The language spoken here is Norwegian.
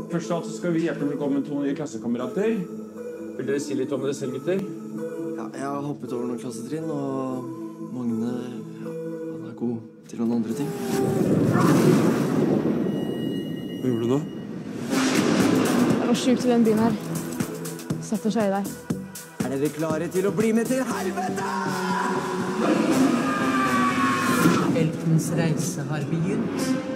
Først av alt så skal vi hjertelig velkommen to nye klassekamerater. Vil dere si litt om dere selv, gutter? Ja, jeg har hoppet over noen klassetrinn, og Magne, han er god til noen andre ting. Hva gjorde du nå? Det var sjukt i den byen her. Setter seg i deg. Er dere klare til å bli med til helvete? Heltens reise har begynt.